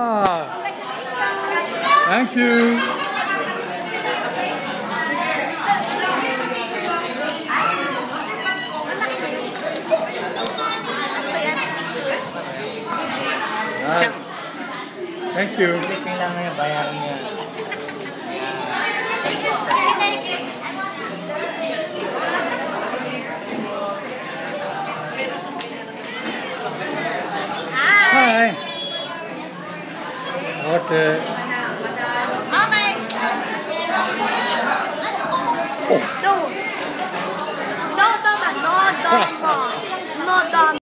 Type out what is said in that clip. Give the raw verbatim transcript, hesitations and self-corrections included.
Ah, thank you. Ah, thank you. Kailangan niya bayaran niya. Hi. Okay. Okay. No. No, no, no, no, no, no, no.